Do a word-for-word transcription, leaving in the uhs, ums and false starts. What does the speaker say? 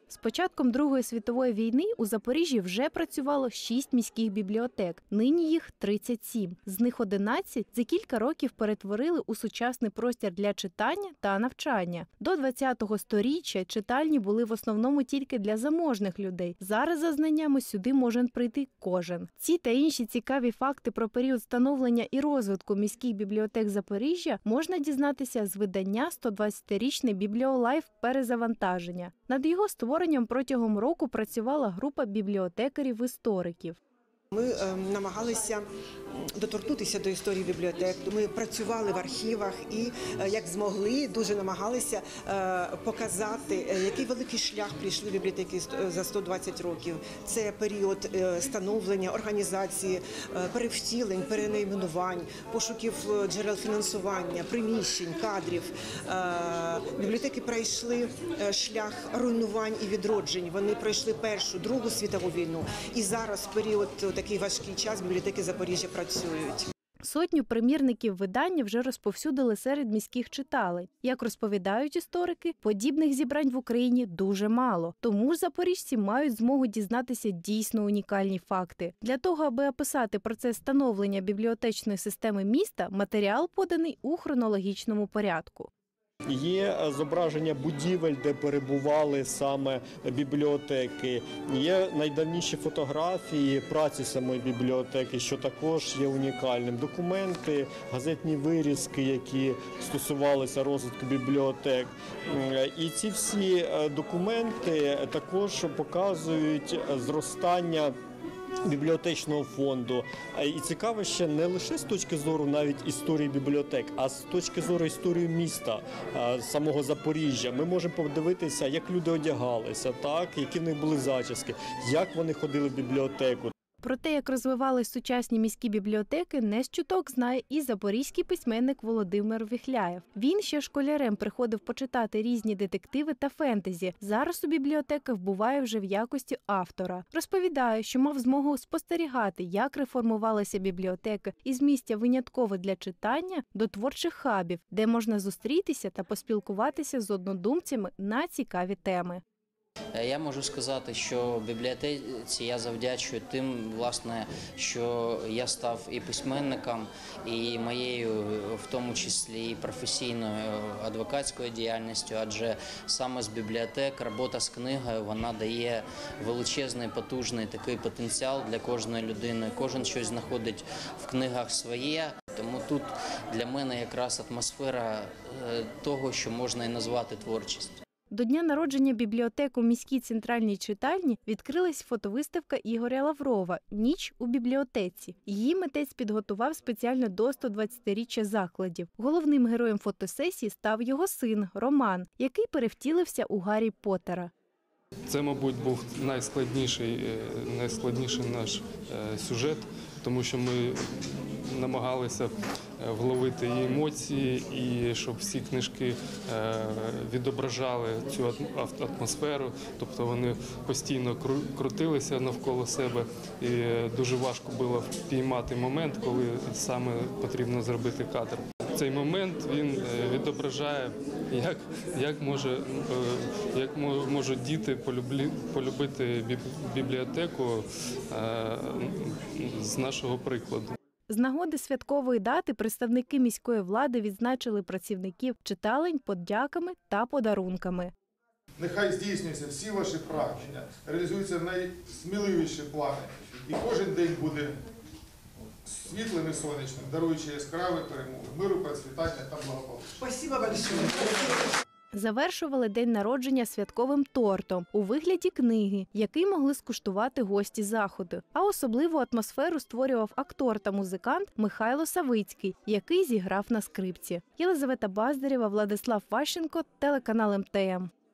З початком Другої світової війни у Запоріжжі вже працювало шість міських бібліотек, нині їх тридцять сім. З них одинадцять за кілька років перетворили у сучасний простір для читання та навчання. До ХХ сторіччя читальні були в основному тільки для заможних людей. Зараз за знаннями сюди може прийти кожен. Ці та інші цікаві факти про період становлення і розвитку міських бібліотек Запоріжжя можна дізнатися з видання «стодвадцятирічний бібліолайф. Перезавантаження». Над його створенням протягом року працювала група бібліотекарів-істориків. Ми е, намагалися доторкнутися до історії бібліотек, ми працювали в архівах і, е, як змогли, дуже намагалися е, показати, е, який великий шлях прийшли бібліотеки за сто двадцять років. Це період е, становлення, організації, е, перевтілень, перенайменувань, пошуків джерел фінансування, приміщень, кадрів. Е, бібліотеки пройшли е, шлях руйнувань і відроджень. Вони пройшли Першу, Другу світову війну. І зараз, в період такий важкий час, бібліотеки Запоріжжя працюють. Сотню примірників видання вже розповсюдили серед міських читалень. Як розповідають історики, подібних зібрань в Україні дуже мало. Тому ж запоріжці мають змогу дізнатися дійсно унікальні факти. Для того, аби описати процес становлення бібліотечної системи міста, матеріал поданий у хронологічному порядку. Є зображення будівель, де перебували саме бібліотеки. Є найдавніші фотографії праці самої бібліотеки, що також є унікальним. Документи, газетні вирізки, які стосувалися розвитку бібліотек. І ці всі документи також показують зростання бібліотечного фонду. І цікаво ще не лише з точки зору навіть історії бібліотек, а з точки зору історії міста, самого Запоріжжя. Ми можемо подивитися, як люди одягалися, так, які в них були зачіски, як вони ходили в бібліотеку. Про те, як розвивались сучасні міські бібліотеки, не з чуток знає і запорізький письменник Володимир Віхляєв. Він ще школярем приходив почитати різні детективи та фентезі. Зараз у бібліотеках буває вже в якості автора. Розповідає, що мав змогу спостерігати, як реформувалися бібліотеки із місця винятково для читання до творчих хабів, де можна зустрітися та поспілкуватися з однодумцями на цікаві теми. Я можу сказати, що бібліотеці я завдячую тим, власне, що я став і письменником, і моєю, в тому числі, і професійною адвокатською діяльністю, адже саме з бібліотек робота з книгою, вона дає величезний, потужний такий потенціал для кожної людини. Кожен щось знаходить в книгах своє, тому тут для мене якраз атмосфера того, що можна і назвати творчістю. До дня народження бібліотек у міській центральній читальні відкрилась фотовиставка Ігоря Лаврова «Ніч у бібліотеці». Її митець підготував спеціально до стодвадцятиріччя закладів. Головним героєм фотосесії став його син Роман, який перевтілився у Гаррі Поттера. Це, мабуть, був найскладніший, найскладніший наш сюжет, тому що ми намагалися вловити і емоції, і щоб всі книжки відображали цю атмосферу, тобто вони постійно крутилися навколо себе, і дуже важко було впіймати момент, коли саме потрібно зробити кадр. Цей момент він відображає, як, як, може, як можуть діти полюбли, полюбити бібліотеку з нашого прикладу. З нагоди святкової дати представники міської влади відзначили працівників читалень подяками та подарунками. Нехай здійснюються всі ваші прагнення, реалізуються найсміливіші плани. І кожен день буде світлим і сонячним, даруючи яскраві перемоги, миру, процвітання та благополуччя. Спасибо большое. Завершували день народження святковим тортом у вигляді книги, який могли скуштувати гості заходу. А особливу атмосферу створював актор та музикант Михайло Савицький, який зіграв на скрипці. Єлизавета Баздарєва, Владислав Ващенко, телеканал ем те ем.